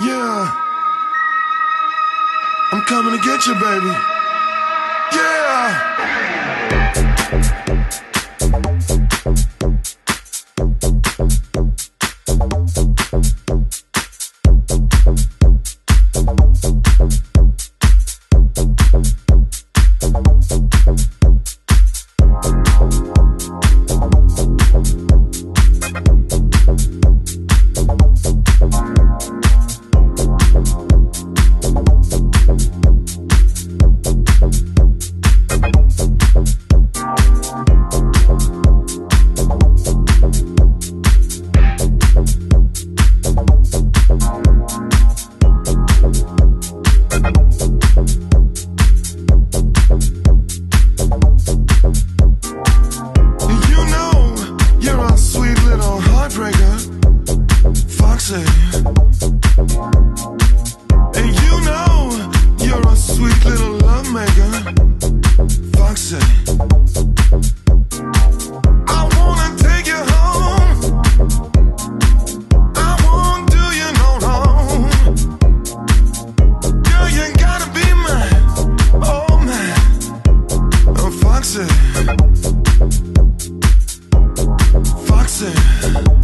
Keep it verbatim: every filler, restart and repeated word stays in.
Yeah, I'm coming to get you, baby. Yeah. Foxy. And you know you're a sweet little love maker, Foxy. I wanna take you home. I won't do you no wrong. Girl, you gotta be mine, oh man, oh Foxy, Foxy.